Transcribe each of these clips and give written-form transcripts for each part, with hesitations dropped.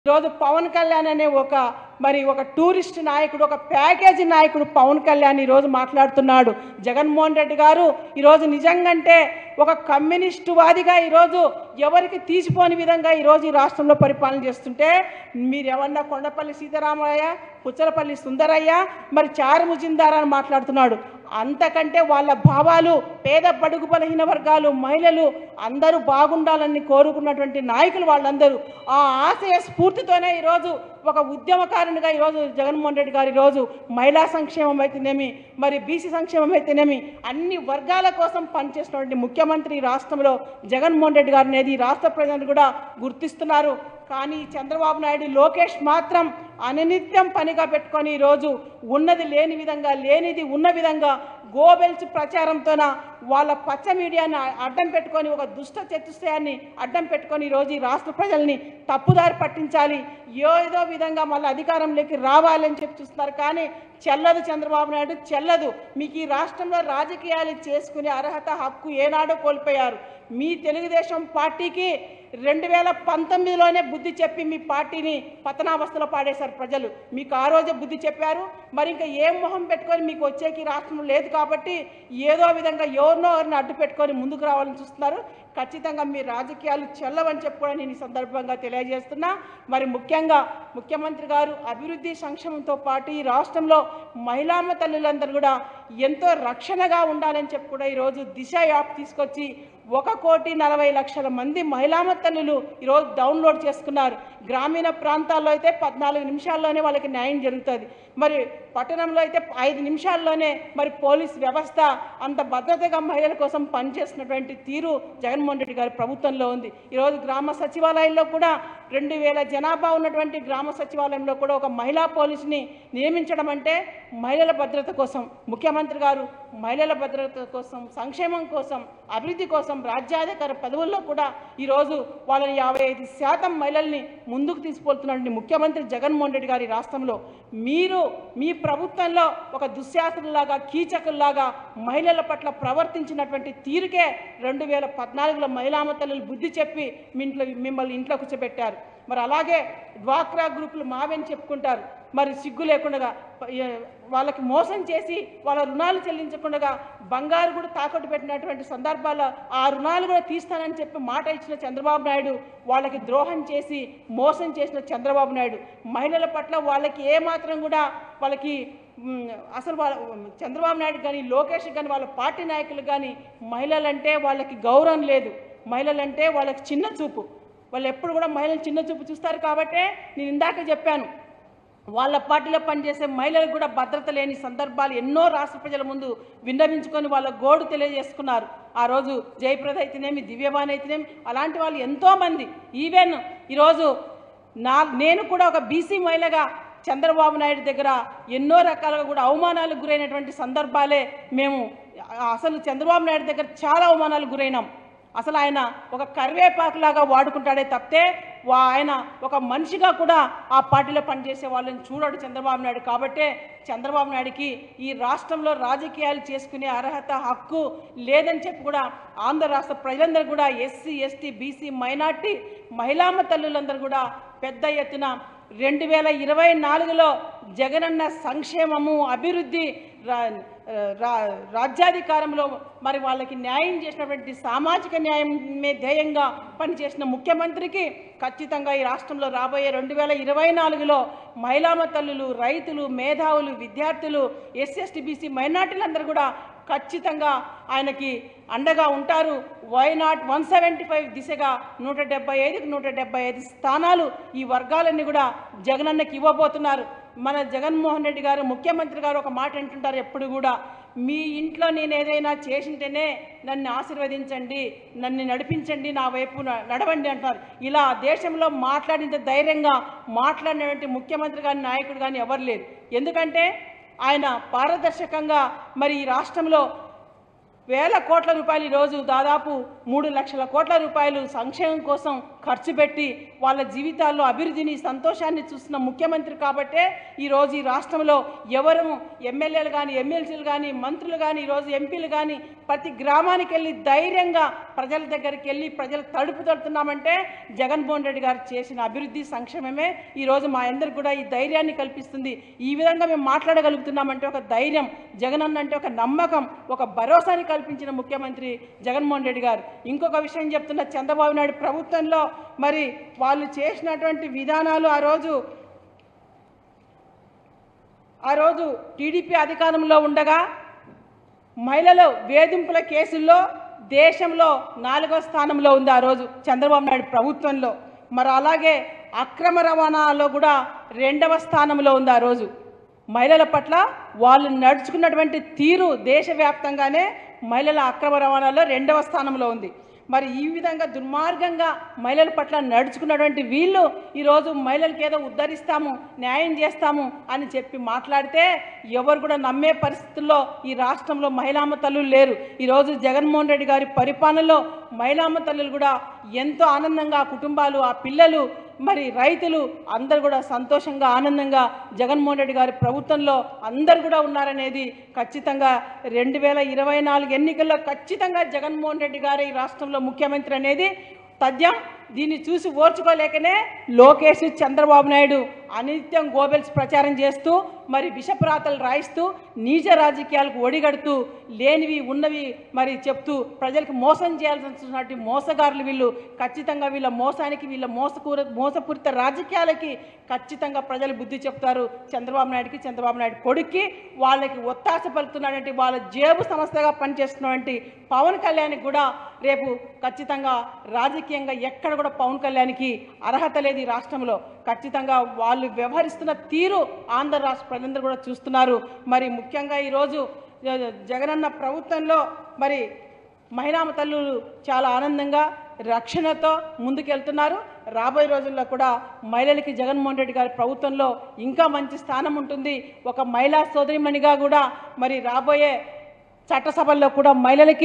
ఈరోజు పవన్ కళ్యాణ్ అనే ఒక టూరిస్ట్ నాయకుడు, ఒక ప్యాకేజీ నాయకుడు పవన్ కళ్యాణ్ ఈరోజు మాట్లాడుతున్నాడు. జగన్మోహన్ రెడ్డి గారు ఈరోజు నిజంగంటే ఒక కమ్యూనిస్టు వాదిగా ఈరోజు ఎవరికి తీసిపోని విధంగా ఈరోజు ఈ రాష్ట్రంలో పరిపాలన చేస్తుంటే మీరేమన్నా కొండపల్లి సీతారామయ్య, పుచ్చలపల్లి సుందరయ్య, మరి చారు ముజిందార్ అని మాట్లాడుతున్నాడు. అంతకంటే వాళ్ళ భావాలు పేద బడుగు బలహీన వర్గాలు, మహిళలు అందరూ బాగుండాలని కోరుకున్నటువంటి నాయకులు వాళ్ళందరూ. ఆ ఆశయ స్ఫూర్తితోనే ఈరోజు ఒక ఉద్యమకారునిగా ఈరోజు జగన్మోహన్ రెడ్డి గారు ఈరోజు మహిళా సంక్షేమం అయితేనేమి, మరి బీసీ సంక్షేమం అయితేనేమి అన్ని వర్గాల కోసం పనిచేసినటువంటి ముఖ్యమంత్రి ఈ రాష్ట్రంలో జగన్మోహన్ రెడ్డి గారు అనేది రాష్ట్ర ప్రజలు కూడా గుర్తిస్తున్నారు. కానీ చంద్రబాబు నాయుడు, లోకేష్ మాత్రం అనినిత్యం పనిగా పెట్టుకొని ఈరోజు ఉన్నది లేని విధంగా, లేనిది ఉన్న విధంగా గోబెల్స్ ప్రచారంతోన వాళ్ళ పచ్చ మీడియాని అడ్డం పెట్టుకొని, ఒక దుష్ట చతుష్టయాన్ని అడ్డం పెట్టుకొని ఈరోజు ఈ రాష్ట్ర ప్రజల్ని తప్పుదారి పట్టించాలి, ఏదో విధంగా మళ్ళీ అధికారంలోకి రావాలని చెప్పి చూస్తున్నారు. కానీ చెల్లదు చంద్రబాబు నాయుడు, చెల్లదు. మీకు ఈ రాష్ట్రంలో రాజకీయాలు చేసుకునే అర్హత, హక్కు ఏనాడో కోల్పోయారు. మీ తెలుగుదేశం పార్టీకి 2019లోనే బుద్ధి చెప్పి మీ పార్టీని పతనావస్థలో పాడేశారు ప్రజలు. మీకు ఆ రోజే బుద్ధి చెప్పారు. మరి ఇంకా ఏం మొహం పెట్టుకొని మీకు వచ్చేకి రాష్ట్రం లేదు కాబట్టి ఏదో విధంగా ఎవరిని అడ్డు పెట్టుకొని ముందుకు రావాలని చూస్తున్నారు. ఖచ్చితంగా మీ రాజకీయాలు చెల్లవని చెప్పి కూడా నేను ఈ సందర్భంగా తెలియజేస్తున్నా. మరి ముఖ్యంగా ముఖ్యమంత్రి గారు అభివృద్ధి సంక్షేమంతో పాటు ఈ రాష్ట్రంలో మహిళామ తల్లులందరూ కూడా ఎంతో రక్షణగా ఉండాలని చెప్పి కూడా ఈరోజు దిశ యాప్ తీసుకొచ్చి 1,40,00,000 మంది మహిళామ తల్లులు ఈరోజు డౌన్లోడ్ చేసుకున్నారు. గ్రామీణ ప్రాంతాల్లో అయితే 14 నిమిషాల్లోనే వాళ్ళకి న్యాయం జరుగుతుంది. మరి పట్టణంలో అయితే 5 నిమిషాల్లోనే మరి పోలీస్ వ్యవస్థ అంత భద్రతగా మహిళల కోసం పనిచేస్తున్నటువంటి తీరు జగన్మోహన్ రెడ్డి గారి ప్రభుత్వంలో ఉంది. ఈరోజు గ్రామ సచివాలయంలో కూడా 2,000 జనాభా ఉన్నటువంటి గ్రామ సచివాలయంలో కూడా ఒక మహిళా పోలీసుని నియమించడం అంటే మహిళల భద్రత కోసం, ముఖ్యమంత్రి గారు మహిళల భద్రత కోసం, సంక్షేమం కోసం, అభివృద్ధి కోసం, రాజ్యాధికార పదవుల్లో కూడా ఈరోజు వాళ్ళని 55% మహిళల్ని ముందుకు తీసుకెళ్తున్నటువంటి ముఖ్యమంత్రి జగన్మోహన్ రెడ్డి గారి రాష్ట్రంలో మీరు మీ ప్రభుత్వంలో ఒక దుశ్శాసనలాగా, కీచకుల్లాగా మహిళల పట్ల ప్రవర్తించినటువంటి తీరుకే 2014లో మహిళామ తల్లులు బుద్ధి చెప్పి మిమ్మల్ని ఇంట్లో కూర్చోబెట్టారు. మరి అలాగే డ్వాక్రా గ్రూపులు మావని చెప్పుకుంటారు. మరి సిగ్గు లేకుండా వాళ్ళకి మోసం చేసి వాళ్ళ రుణాలు చెల్లించకుండా బంగారు కూడా తాకట్టు పెట్టినటువంటి సందర్భాల్లో ఆ రుణాలు కూడా తీస్తానని చెప్పి మాట ఇచ్చిన చంద్రబాబు నాయుడు వాళ్ళకి ద్రోహం చేసి మోసం చేసిన చంద్రబాబు నాయుడు మహిళల పట్ల వాళ్ళకి ఏమాత్రం కూడా వాళ్ళకి అసలు వాళ్ళ చంద్రబాబు నాయుడు కానీ, లోకేష్ కానీ, వాళ్ళ పార్టీ నాయకులు కానీ మహిళలంటే వాళ్ళకి గౌరవం లేదు. మహిళలంటే వాళ్ళకి చిన్న చూపు. వాళ్ళు ఎప్పుడు కూడా మహిళలు చిన్న చూపు చూస్తారు. కాబట్టే నేను ఇందాక చెప్పాను, వాళ్ళ పార్టీలో పనిచేసే మహిళలకు కూడా భద్రత లేని సందర్భాలు ఎన్నో రాష్ట్ర ప్రజల ముందు విన్నవించుకొని వాళ్ళ గోడు తెలియజేసుకున్నారు. ఆ రోజు జయప్రద అయితేనేమి, దివ్యవాణి అయితేనేమి అలాంటి వాళ్ళు ఎంతోమంది. ఈవెన్ ఈరోజు నేను కూడా ఒక బీసీ మహిళగా చంద్రబాబు నాయుడు దగ్గర ఎన్నో రకాలుగా కూడా అవమానాలకు గురైనటువంటి సందర్భాలే మేము అసలు చంద్రబాబు నాయుడు దగ్గర చాలా అవమానాలకు గురైనాం. అసలు ఆయన ఒక కరివేపాకులాగా వాడుకుంటాడే తప్పితే ఆయన ఒక మనిషిగా కూడా ఆ పార్టీలో పనిచేసే వాళ్ళని చూడడు చంద్రబాబు నాయుడు. కాబట్టే చంద్రబాబు నాయుడికి ఈ రాష్ట్రంలో రాజకీయాలు చేసుకునే అర్హత, హక్కు లేదని చెప్పి కూడా ఆంధ్ర రాష్ట్ర ప్రజలందరూ కూడా ఎస్సీ, ఎస్టీ, బీసీ, మైనార్టీ మహిళామ తల్లులందరూ కూడా పెద్ద ఎత్తున 2024లో జగనన్న సంక్షేమము, అభివృద్ధి, రాజ్యాధికారంలో మరి వాళ్ళకి న్యాయం చేసినటువంటి సామాజిక న్యాయమే ధ్యేయంగా పనిచేసిన ముఖ్యమంత్రికి ఖచ్చితంగా ఈ రాష్ట్రంలో రాబోయే 2024లో మహిళామ తల్లులు, రైతులు, మేధావులు, విద్యార్థులు, ఎస్సీ, ఎస్టీ, బీసీ, మైనార్టీలందరూ కూడా ఖచ్చితంగా ఆయనకి అండగా ఉంటారు. వైనాట్ 175 దిశగా 175కి 175 స్థానాలు ఈ వర్గాలన్నీ కూడా జగనన్నకి ఇవ్వబోతున్నారు. మన జగన్మోహన్ రెడ్డి గారు, ముఖ్యమంత్రి గారు ఒక మాట అంటుంటారు ఎప్పుడు కూడా, మీ ఇంట్లో నేను ఏదైనా చేసింటేనే నన్ను ఆశీర్వదించండి, నన్ను నడిపించండి, నా వైపు నడవండి అంటారు. ఇలా దేశంలో మాట్లాడినంత ధైర్యంగా మాట్లాడినటువంటి ముఖ్యమంత్రి కానీ, నాయకుడు కానీ ఎవరు లేరు. ఎందుకంటే ఆయన పారదర్శకంగా మరి ఈ రాష్ట్రంలో వేల కోట్ల రూపాయలు ఈరోజు దాదాపు 3 లక్షల కోట్ల రూపాయలు సంక్షేమం కోసం ఖర్చు పెట్టి వాళ్ళ జీవితాల్లో అభివృద్ధిని సంతోషాన్ని చూస్తున్న ముఖ్యమంత్రి కాబట్టే ఈరోజు ఈ రాష్ట్రంలో ఎవరు ఎమ్మెల్యేలు కానీ ఎమ్మెల్సీలు కానీ మంత్రులు కానీ ఈరోజు ఎంపీలు కానీ ప్రతి గ్రామానికి వెళ్ళి ధైర్యంగా ప్రజల దగ్గరికి వెళ్ళి ప్రజలు తడుపు తడుతున్నామంటే జగన్మోహన్ రెడ్డి గారు చేసిన అభివృద్ధి సంక్షేమమే ఈరోజు మా అందరికి కూడా ఈ ధైర్యాన్ని కల్పిస్తుంది. ఈ విధంగా మేము మాట్లాడగలుగుతున్నామంటే ఒక ధైర్యం, జగన్ అన్న అంటే ఒక నమ్మకం, ఒక భరోసాని కల్పించిన ముఖ్యమంత్రి జగన్మోహన్ రెడ్డి గారు. ఇంకొక విషయం చెప్తున్న, చంద్రబాబు నాయుడు ప్రభుత్వంలో మరి వాళ్ళు చేసినటువంటి విధానాలు ఆ రోజు టీడీపీ అధికారంలో ఉండగా మహిళలు వేధింపుల కేసుల్లో దేశంలో 4వ స్థానంలో ఉంది ఆ రోజు చంద్రబాబు నాయుడు ప్రభుత్వంలో. మరి అలాగే అక్రమ రవాణాలో కూడా 2వ స్థానంలో ఉంది ఆ రోజు. మహిళల పట్ల వాళ్ళు నడుచుకున్నటువంటి తీరు దేశవ్యాప్తంగానే మహిళల అక్రమ రవాణాలో 2వ స్థానంలో ఉంది. మరి ఈ విధంగా దుర్మార్గంగా మహిళల పట్ల నడుచుకున్నటువంటి వీళ్ళు ఈరోజు మహిళలకి ఏదో ఉద్ధరిస్తాము, న్యాయం చేస్తాము అని చెప్పి మాట్లాడితే ఎవరు కూడా నమ్మే పరిస్థితుల్లో ఈ రాష్ట్రంలో మహిళామ్మ తల్లులు లేరు. ఈరోజు జగన్మోహన్ రెడ్డి గారి పరిపాలనలో మహిళామ్మ తల్లులు కూడా ఎంతో ఆనందంగా, కుటుంబాలు, ఆ పిల్లలు, మరి రైతులు అందరూ కూడా సంతోషంగా ఆనందంగా జగన్మోహన్ రెడ్డి గారి ప్రభుత్వంలో అందరూ కూడా ఉన్నారనేది ఖచ్చితంగా 2024 ఎన్నికల్లో ఖచ్చితంగా జగన్మోహన్ రెడ్డి గారు ఈ రాష్ట్రంలో ముఖ్యమంత్రి అనేది తథ్యం. దీన్ని చూసి ఓర్చుకోలేకనే లోకేష్, చంద్రబాబు నాయుడు అనిత్యం గోబెల్స్ ప్రచారం చేస్తూ మరి విషప్రాతలు రాయిస్తూ నీచ రాజకీయాలకు ఒడిగడుతూ లేనివి ఉన్నవి మరి చెప్తూ ప్రజలకు మోసం చేయాల్సినటువంటి మోసగారులు వీళ్ళు. ఖచ్చితంగా వీళ్ళ మోసానికి, వీళ్ళ మోసపూరిత రాజకీయాలకి ఖచ్చితంగా ప్రజలు బుద్ధి చెప్తారు. చంద్రబాబు నాయుడికి, చంద్రబాబు నాయుడు కొడుక్కి వాళ్ళకి ఒత్తాస పలుకుతున్నటువంటి వాళ్ళ జేబు సంస్థగా పనిచేస్తున్నటువంటి పవన్ కళ్యాణ్కి కూడా రేపు ఖచ్చితంగా రాజకీయంగా ఎక్కడ కూడా పవన్ కళ్యాణ్కి అర్హత లేదు ఈ రాష్ట్రంలో. ఖచ్చితంగా వాళ్ళు వ్యవహరిస్తున్న తీరు ఆంధ్ర రాష్ట్ర ప్రజలందరూ కూడా చూస్తున్నారు. మరి ముఖ్యంగా ఈరోజు జగనన్న ప్రభుత్వంలో మరి మహిళామ తల్లులు చాలా ఆనందంగా రక్షణతో ముందుకెళ్తున్నారు. రాబోయే రోజుల్లో కూడా మహిళలకి జగన్మోహన్ రెడ్డి గారి ప్రభుత్వంలో ఇంకా మంచి స్థానం ఉంటుంది. ఒక మహిళా సోదరిమణిగా కూడా మరి రాబోయే చట్టసభల్లో కూడా మహిళలకి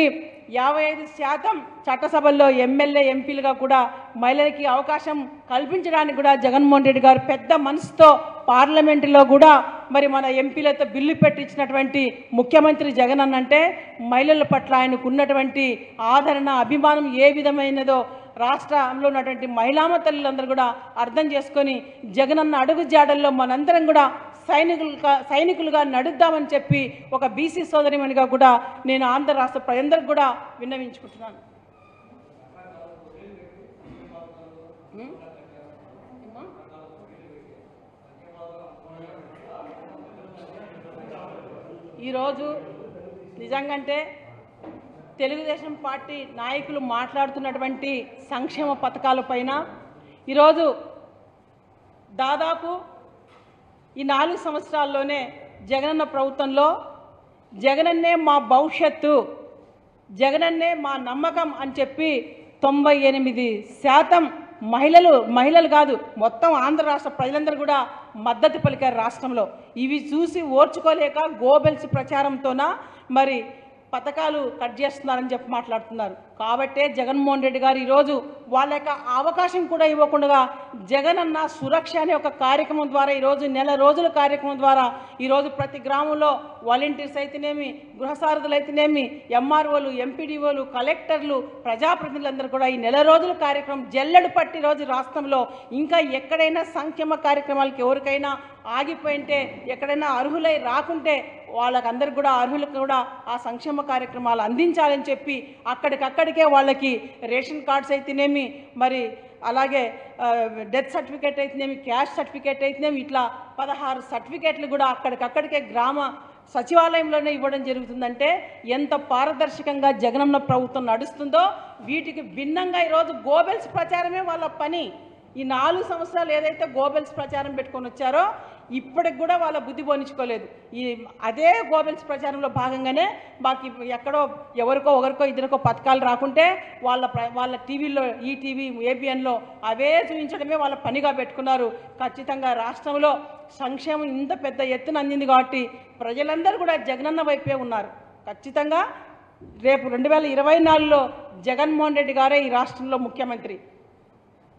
55% చట్టసభల్లో ఎమ్మెల్యే, ఎంపీలుగా కూడా మహిళలకి అవకాశం కల్పించడానికి కూడా జగన్మోహన్ రెడ్డి గారు పెద్ద మనసుతో పార్లమెంటులో కూడా మరి మన ఎంపీలతో బిల్లు పెట్టించినటువంటి ముఖ్యమంత్రి జగన్ అన్నంటే మహిళల పట్ల ఆయనకు ఉన్నటువంటి ఆదరణ, అభిమానం ఏ విధమైనదో రాష్ట్రంలో ఉన్నటువంటి మహిళామ తల్లులందరూ కూడా అర్థం చేసుకొని జగనన్న అడుగు జాడల్లో మనందరం కూడా సైనికులుగా నడుద్దామని చెప్పి ఒక బీసీ సోదరిమణిగా కూడా నేను ఆంధ్ర రాష్ట్ర ప్రజలందరికీ కూడా విన్నవించుకుంటున్నాను. ఈరోజు నిజంగంటే తెలుగుదేశం పార్టీ నాయకులు మాట్లాడుతున్నటువంటి సంక్షేమ పథకాలపైన ఈరోజు దాదాపు ఈ 4 సంవత్సరాల్లోనే జగనన్న ప్రభుత్వంలో జగనన్నే మా భవిష్యత్తు, జగనన్నే మా నమ్మకం అని చెప్పి 98% మహిళలు కాదు మొత్తం ఆంధ్ర రాష్ట్ర ప్రజలందరూ కూడా మద్దతు పలికారు రాష్ట్రంలో. ఇవి చూసి ఓర్చుకోలేక గోబెల్స్ ప్రచారంతోన మరి పథకాలు కట్ చేస్తున్నారని చెప్పి మాట్లాడుతున్నారు. కాబట్టే జగన్మోహన్ రెడ్డి గారు ఈరోజు వాళ్ళ యొక్క అవకాశం కూడా ఇవ్వకుండా జగనన్న సురక్ష అనే ఒక కార్యక్రమం ద్వారా ఈరోజు నెల రోజుల కార్యక్రమం ద్వారా ఈరోజు ప్రతి గ్రామంలో వాలంటీర్స్ అయితేనేమి, గృహసారథులు అయితేనేమి, ఎంఆర్ఓలు, ఎంపీడీఓలు, కలెక్టర్లు, ప్రజాప్రతినిధులందరూ కూడా ఈ నెల రోజుల కార్యక్రమం జల్లెడు పట్టి రోజు రాష్ట్రంలో ఇంకా ఎక్కడైనా సంక్షేమ కార్యక్రమాలకి ఎవరికైనా ఆగిపోయింటే, ఎక్కడైనా అర్హులై రాకుంటే వాళ్ళకందరికి కూడా అర్హులకు కూడా ఆ సంక్షేమ కార్యక్రమాలు అందించాలని చెప్పి అక్కడికక్కడికే వాళ్ళకి రేషన్ కార్డ్స్ అయితేనేమి, మరి అలాగే డెత్ సర్టిఫికేట్ అయితేనేమి, క్యాష్ సర్టిఫికేట్ అయితేనేమి, ఇట్లా 16 సర్టిఫికేట్లు కూడా అక్కడికక్కడికే గ్రామ సచివాలయంలోనే ఇవ్వడం జరుగుతుందంటే ఎంత పారదర్శకంగా జగనన్న ప్రభుత్వం నడుస్తుందో వీటికి భిన్నంగా ఈరోజు గోబెల్స్ ప్రచారమే వాళ్ళ పని. ఈ 4 సంవత్సరాలు ఏదైతే గోబెల్స్ ప్రచారం పెట్టుకొని వచ్చారో ఇప్పటికి కూడా వాళ్ళ బుద్ధి పోనించుకోలేదు. అదే గోబెల్స్ ప్రచారంలో భాగంగానే మాకు ఎక్కడో ఎవరికో ఒకరికో ఇద్దరికో పథకాలు రాకుంటే వాళ్ళ టీవీలో, ఈటీవీ, ఏబిఎన్లో అవే చూపించడమే వాళ్ళ పనిగా పెట్టుకున్నారు. ఖచ్చితంగా రాష్ట్రంలో సంక్షేమం ఇంత పెద్ద ఎత్తున అందింది కాబట్టి ప్రజలందరూ కూడా జగనన్న వైపే ఉన్నారు. ఖచ్చితంగా రేపు 2024లో జగన్మోహన్ రెడ్డి గారే ఈ రాష్ట్రంలో ముఖ్యమంత్రి.